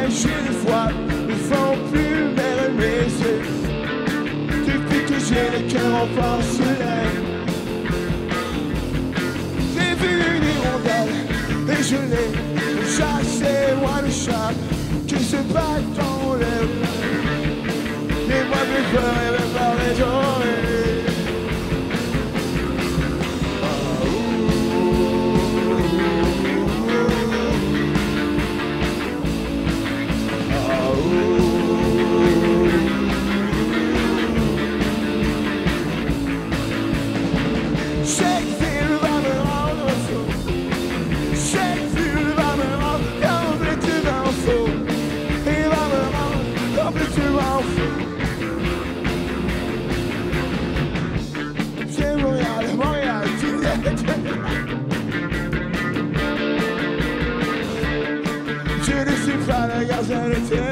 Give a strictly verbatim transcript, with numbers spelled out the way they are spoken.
j'ai des fois, ne font plus mer mes yeux. Depuis que j'ai le cœur en porcelaine, j'ai vu une hirondelle et je l'ai chassé, moi le chat qui se bat dans l'air. Et moi j'ai peur et même pas raison. Je ne suis pas la garçon de